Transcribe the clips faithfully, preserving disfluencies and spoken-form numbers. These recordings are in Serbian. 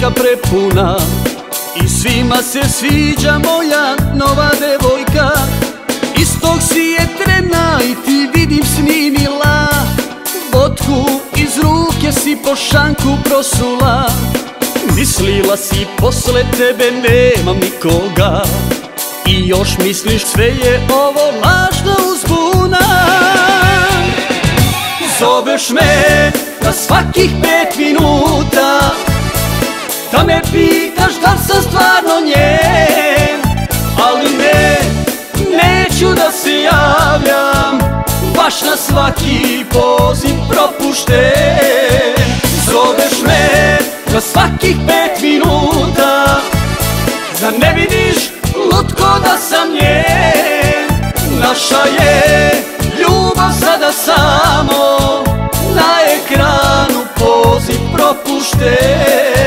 diskoteka prepuna i svima se sviđa moja nova devojka. Istog si je trena i ti vidim snimila, vodku iz ruke si po šanku prosula. Mislila si posle tebe nemam nikoga i još misliš sve je ovo lažna uzbuna. Zoveš me na svakih pet minuta da me pitaš da li sam stvarno njen, ali ne, neću da se javljam baš na svaki poziv propušten. Zoveš me na svakih pet minuta, zar ne vidiš lutko da sam njen? Naša je ljubav sada samo na ekranu poziv propušten.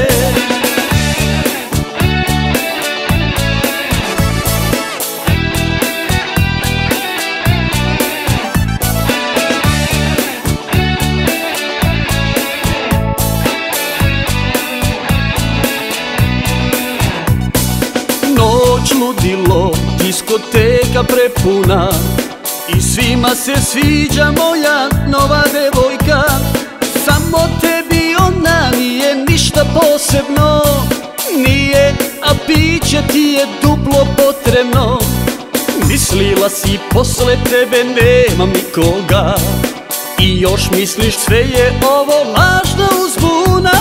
Noć ludilo, diskoteka prepuna i svima se sviđa moja nova devojka. Samo tebi ona nije ništa posebno, nije, a piće ti je duplo potrebno. Mislila si posle tebe nemam nikoga i još misliš sve je ovo lažna uzbuna.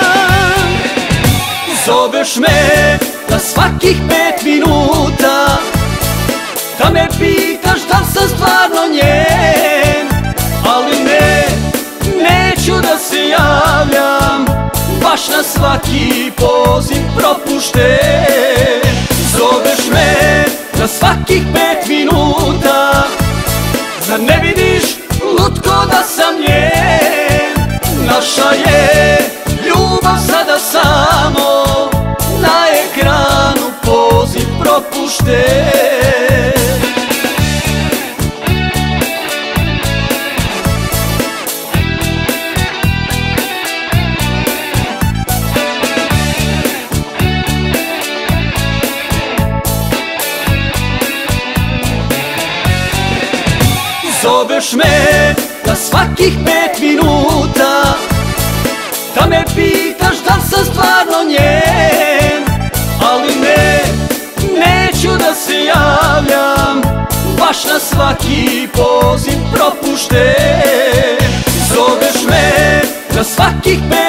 Zoveš me na svakih pet minuta da me pitaš da li sam stvarno njen, ali ne, neću da se javljam baš na svaki poziv propušten. Zoveš me na svakih pet minuta, zar ne vidiš lutko da sam njen? Naša je ljubav sada samo na ekranu poziv propušten. Zoveš me na svakih pet minuta da me pitaš da li sam stvarno njen, ali ne, neću da se javljam baš na svaki poziv propušten. Zoveš me na svakih pet